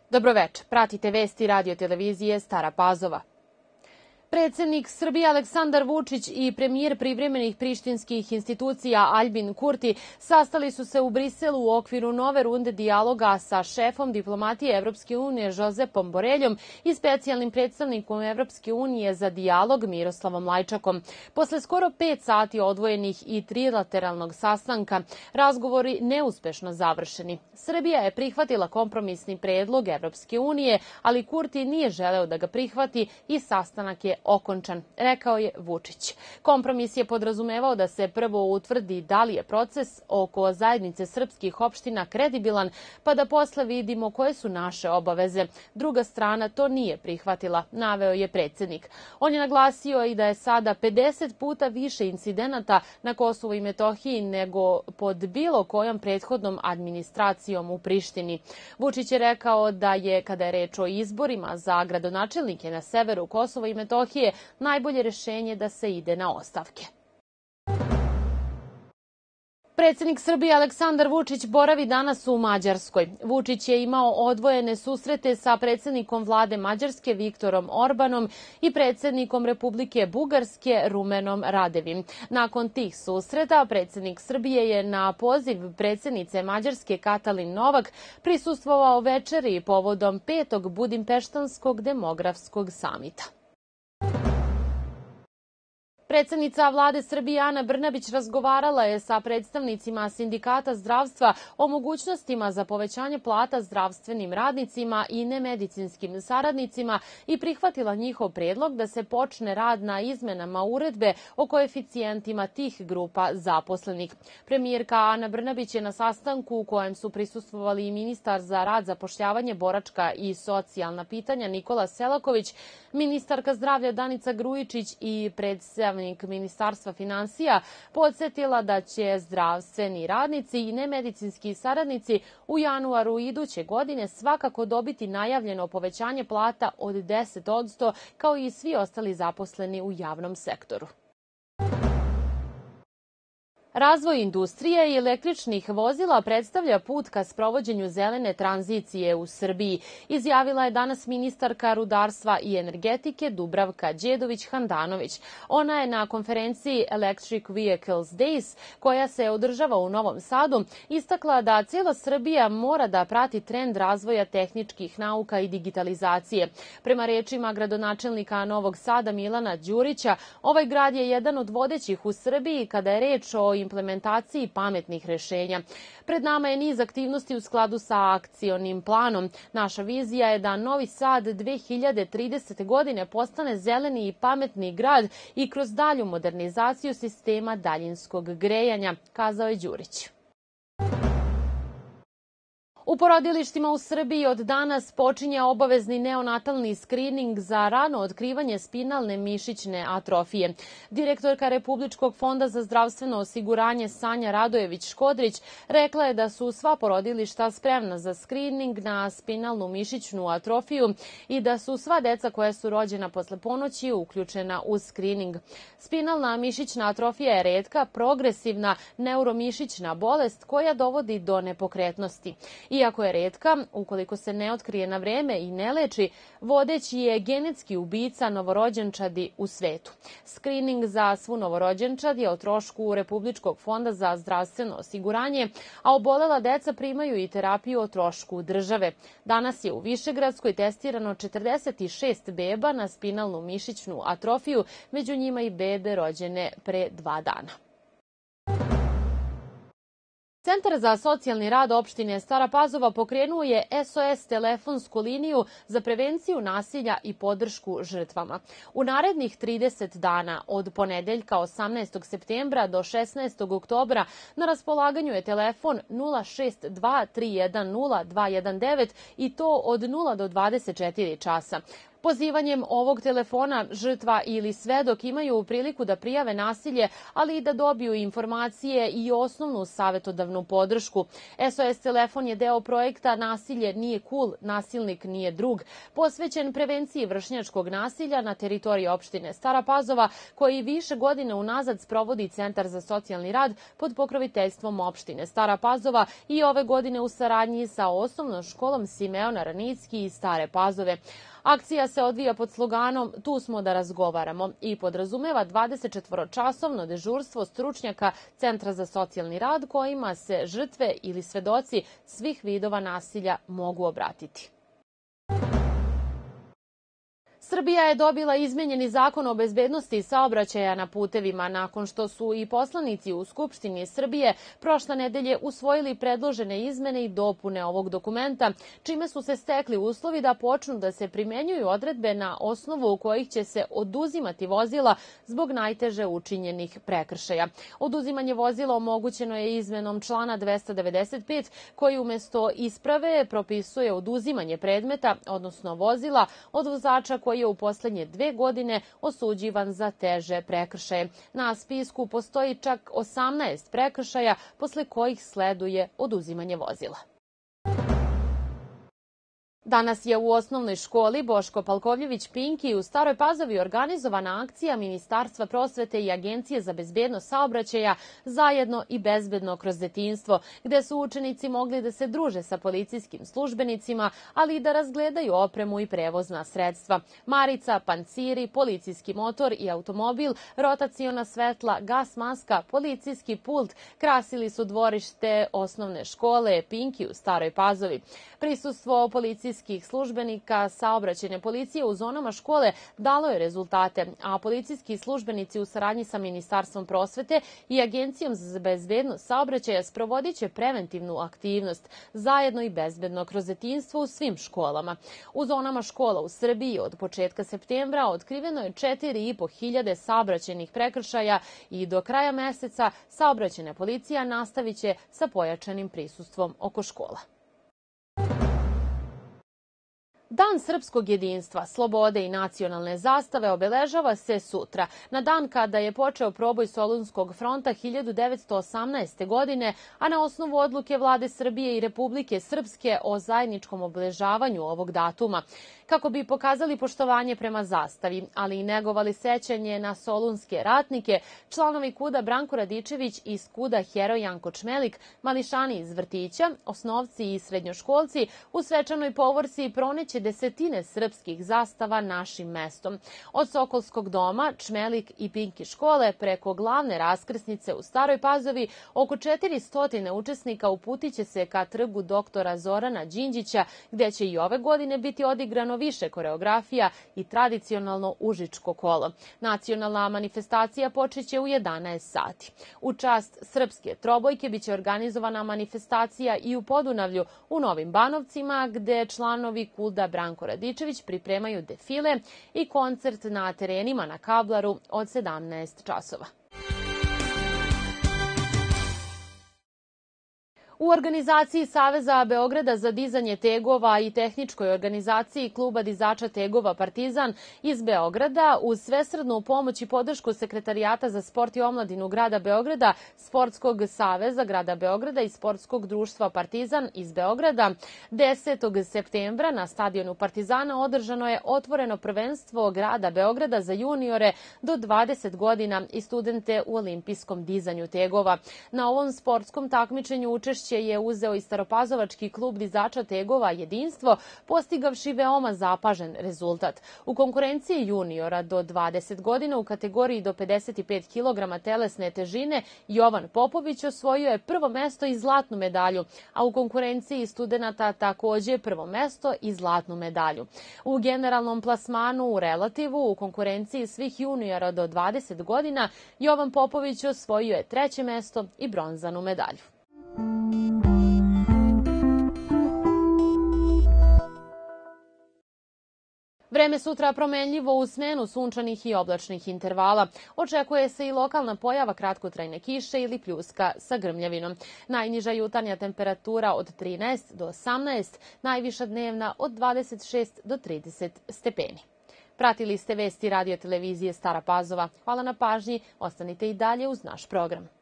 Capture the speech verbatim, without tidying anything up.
Dobroveče, pratite vesti radio televizije Stara Pazova. Predsednik Srbije Aleksandar Vučić i premijer privremenih prištinskih institucija Aljbin Kurti sastali su se u Briselu u okviru nove runde dijaloga sa šefom diplomatije Evropske unije Josepom Boreljom i specijalnim predstavnikom Evropske unije za dijalog Miroslavom Lajčakom. Posle skoro pet sati odvojenih i trilateralnog sastanka, razgovori neuspešno završeni. Srbija je prihvatila kompromisni predlog Evropske unije, ali Kurti nije želeo da ga prihvati i sastanak je okončan, rekao je Vučić. Kompromis je podrazumevao da se prvo utvrdi da li je proces oko zajednice srpskih opština kredibilan, pa da posle vidimo koje su naše obaveze. Druga strana to nije prihvatila, naveo je predsednik. On je naglasio i da je sada pedeset puta više incidenata na Kosovu i Metohiji nego pod bilo kojom prethodnom administracijom u Prištini. Vučić je rekao da je, kada je reč o izborima za gradonačelnike na severu Kosova i Metohije, najbolje rešenje da se ide na ostavke. Predsednik Srbije Aleksandar Vučić boravi danas u Mađarskoj. Vučić je imao odvojene susrete sa predsednikom vlade Mađarske Viktorom Orbanom i predsednikom Republike Bugarske Rumenom Radevim. Nakon tih susreta, predsednik Srbije je na poziv predsednice Mađarske Katalin Novak prisustvovao večeri povodom petog Budimpeštanskog demografskog samita. Predsednica vlade Srbije Ana Brnabić razgovarala je sa predstavnicima sindikata zdravstva o mogućnostima za povećanje plata zdravstvenim radnicima i nemedicinskim saradnicima i prihvatila njihov predlog da se počne rad na izmenama uredbe o koeficijentima tih grupa zaposlenih. Premijerka Ana Brnabić je na sastanku u kojem su prisustvovali i ministar za rad, zapošljavanje, boračka i socijalna pitanja Nikola Selaković, ministarka zdravlja Danica Grujičić i predstavnik Ministarstva finansija, podsetila da će zdravstveni radnici i nemedicinski saradnici u januaru iduće godine svakako dobiti najavljeno povećanje plata od deset posto kao i svi ostali zaposleni u javnom sektoru. Razvoj industrije i električnih vozila predstavlja put ka sprovođenju zelene tranzicije u Srbiji, izjavila je danas ministarka rudarstva i energetike Dubravka Đedović-Handanović. Ona je na konferenciji Electric Vehicles Days, koja se održava u Novom Sadu, istakla da cijela Srbija mora da prati trend razvoja tehničkih nauka i digitalizacije. Prema rečima gradonačelnika Novog Sada Milana Đurića, ovaj grad je jedan od vodećih u Srbiji kada je reč o implementaciji pametnih rešenja. Pred nama je niz aktivnosti u skladu sa akcionim planom. Naša vizija je da Novi Sad dve hiljade tridesete. godine postane zeleni i pametni grad i kroz dalju modernizaciju sistema daljinskog grejanja, kazao je Đurić. U porodilištima u Srbiji od danas počinje obavezni neonatalni skrining za rano otkrivanje spinalne mišićne atrofije. Direktorka Republičkog fonda za zdravstveno osiguranje Sanja Radojević-Škodrić rekla je da su sva porodilišta spremna za skrining na spinalnu mišićnu atrofiju i da su sva deca koja su rođena posle ponoći uključena u skrining. Spinalna mišićna atrofija je retka, progresivna neuromišićna bolest koja dovodi do nepokretnosti. Iako je retka, ukoliko se ne otkrije na vreme i ne leči, vodeći je genetski ubica novorođenčadi u svetu. Skrining za svu novorođenčad je o trošku Republičkog fonda za zdravstveno osiguranje, a obolela deca primaju i terapiju o trošku države. Danas je u Višegradskoj testirano četrdeset šest beba na spinalnu mišićnu atrofiju, među njima i bebe rođene pre dva dana. Centar za socijalni rad opštine Stara Pazova pokrenuo je S O S telefonsku liniju za prevenciju nasilja i podršku žrtvama. U narednih trideset dana, od ponedeljka osamnaestog septembra do šesnaestog oktobra, na raspolaganju je telefon nula šest dva tri jedan nula dva jedan devet i to od nula do dvadeset četiri časa. Pozivanjem ovog telefona žrtva ili svedok imaju priliku da prijave nasilje, ali i da dobiju informacije i osnovnu savetodavnu podršku. S O S telefon je deo projekta Nasilje nije cool, nasilnik nije drug, posvećen prevenciji vršnjačkog nasilja na teritoriji opštine Stara Pazova, koji više godine unazad sprovodi Centar za socijalni rad pod pokroviteljstvom opštine Stara Pazova i ove godine u saradnji sa osnovnom školom Simeona Ranicki iz Stare Pazove. Akcija se odvija pod sloganom Tu smo da razgovaramo i podrazumeva dvadesetčetvoročasovno dežurstvo stručnjaka Centra za socijalni rad kojima se žrtve ili svedoci svih vidova nasilja mogu obratiti. Srbija je dobila izmenjeni zakon o bezbednosti saobraćaja na putevima nakon što su i poslanici u Skupštini Srbije prošle nedelje usvojili predložene izmene i dopune ovog dokumenta, čime su se stekli uslovi da počnu da se primenjuju odredbe na osnovu kojih će se oduzimati vozila zbog najteže učinjenih prekršaja. Oduzimanje vozila omogućeno je izmenom člana dvesta devedeset pet koji umesto isprave propisuje oduzimanje predmeta, odnosno vozila, od vozača koji je u poslednje dve godine osuđivan za teže prekršaje. Na spisku postoji čak osamnaest prekršaja posle kojih sleduje oduzimanje vozila. Danas je u osnovnoj školi Boško Palkovljević Pinki u Staroj Pazovi organizovana akcija Ministarstva prosvete i Agencije za bezbednost saobraćaja Zajedno i bezbedno kroz detinjstvo, gde su učenici mogli da se druže sa policijskim službenicima, ali i da razgledaju opremu i prevozna sredstva. Marica, panciri, policijski motor i automobil, rotaciona svetla, gas maska, policijski pult krasili su dvorište osnovne škole Pinki u Staroj Pazovi. Prisustvo policijskih službenika saobraćajne policije u zonama škole dalo je rezultate, a policijski službenici u saradnji sa Ministarstvom prosvete i Agencijom za bezbednost saobraćaja sprovodit će preventivnu aktivnost Zajedno i bezbedno kroz detinjstvo u svim školama. U zonama škola u Srbiji od početka septembra otkriveno je četiri i po hiljade saobraćajnih prekršaja i do kraja meseca saobraćajna policija nastaviće sa pojačanim prisustvom oko škola. Dan srpskog jedinstva, slobode i nacionalne zastave obeležava se sutra, na dan kada je počeo proboj Solunskog fronta hiljadu devetsto osamnaeste. godine, a na osnovu odluke Vlade Srbije i Republike Srpske o zajedničkom obeležavanju ovog datuma. Kako bi pokazali poštovanje prema zastavi, ali i negovali sećanje na solunske ratnike, članovi KUD-a Branko Radičević iz KUD-a heroj Janko Čmelik, mališani iz vrtića, osnovci i srednjoškolci u svečanoj povorci proneće desetine srpskih zastava našim mestom. Od Sokolskog doma, Čmelik i Pinki škole preko glavne raskrsnice u Staroj Pazovi oko četiristo učesnika uputiće se ka trgu doktora Zorana Đinđića, gde će i ove godine biti odigrano više koreografija i tradicionalno užičko kolo. Nacionalna manifestacija počeće u jedanaest sati. U čast srpske trobojke biće organizovana manifestacija i u Podunavlju, u Novim Banovcima, gde članovi KUD-a Branko Radičević pripremaju defile i koncert na terenima na Kablaru od sedamnaest časova. U organizaciji Saveza Beograda za dizanje tegova i tehničkoj organizaciji Kluba dizača tegova Partizan iz Beograda uz svesrdnu pomoć i podršku Sekretarijata za sport i omladinu grada Beograda, Sportskog saveza grada Beograda i Sportskog društva Partizan iz Beograda, desetog septembra na stadionu Partizana održano je otvoreno prvenstvo grada Beograda za juniore do dvadeset godina i studente u olimpijskom dizanju tegova. Na ovom sportskom takmičenju učešće je uzeo i Staropazovački klub dizača tegova Jedinstvo, postigavši veoma zapažen rezultat. U konkurenciji juniora do dvadeset godina u kategoriji do pedeset pet kilograma telesne težine Jovan Popović osvojio je prvo mesto i zlatnu medalju, a u konkurenciji studenata takođe prvo mesto i zlatnu medalju. U generalnom plasmanu u relativu u konkurenciji svih juniora do dvadeset godina Jovan Popović osvojio je treće mesto i bronzanu medalju. Vreme sutra promenljivo u smenu sunčanih i oblačnih intervala. Očekuje se i lokalna pojava kratkotrajne kiše ili pljuska sa grmljavinom. Najniža jutarnja temperatura od trinaest do osamnaest, najviša dnevna od dvadeset šest do trideset stepeni. Pratili ste vesti radio televizije Stara Pazova. Hvala na pažnji, ostanite i dalje uz naš program.